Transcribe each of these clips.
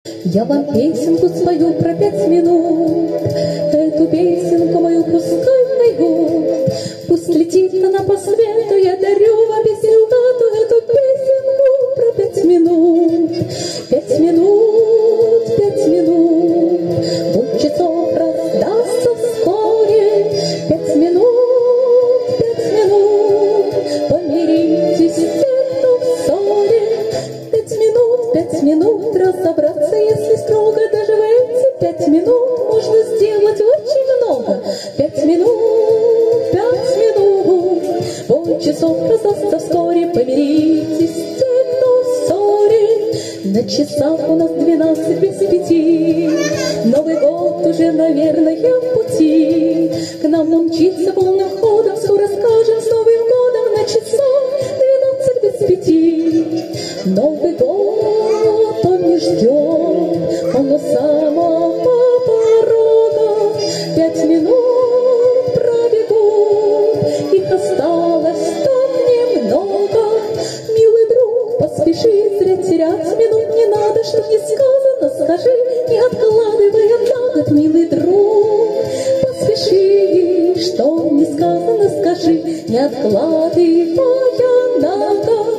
Я вам песенку спою про 5 минут, эту песенку мою пускай найдут. Пусть летит она по свету, я дарю вам песенку, эту песенку про 5 минут. 5 минут, 5 минут, будь часов раздастся вскоре. 5 минут, 5 минут, помиритесь все, в ссоре. 5 минут разобраться, если строго, даже в эти 5 минут можно сделать очень много. 5 минут, 5 минут, будь часов раздастся вскоре, помиритесь все, в ссоре. На часах у нас 12 без 5, Новый год уже, наверное, в пути. К нам он мчится полным ходом, скоро скажем с Новым годом. На часах 12 без 5, Новый год он не ждет, он у самого порога. 5 минут пробегут, их осталось так немного. Милый друг, поспеши, зря терять минут не надо. Что не сказано, скажи, не откладывая на год. Милый друг, поспеши, что не сказано, скажи, не откладывая на год.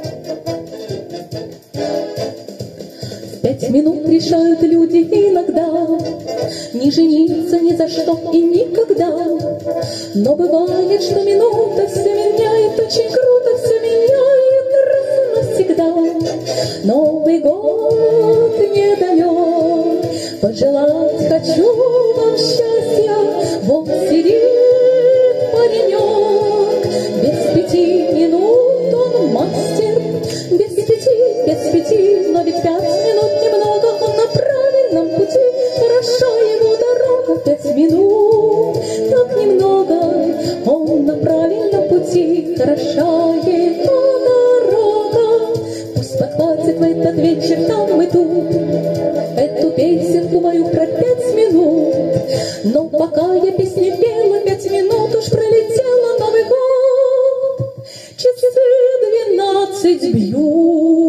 5 минут решают люди иногда не жениться ни за что и никогда. Но бывает, что минута все меняет, очень круто все меняет раз и навсегда. Новый год недалек, пожелать хочу вам счастья. Вот сидит паренек, без 5 минут он мастер. Без 5, но ведь 5 минут немного, он на правильном пути, хороша ему дорога. 5 минут, так немного, он на правильном пути, хороша ему дорога. Пусть подхватит в этот вечер там и тут эту песенку мою про 5 минут. Но пока я песни пела, 5 минут уж пролетела. Новый год, часы 12 бьют.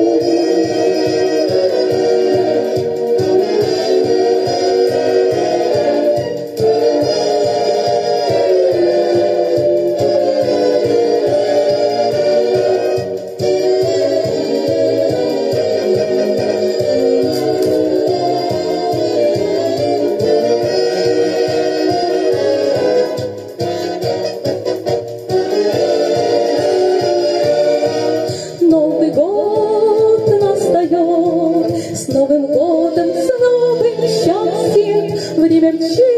Новый год настает, с Новым годом, с новым счастьем. Время мчится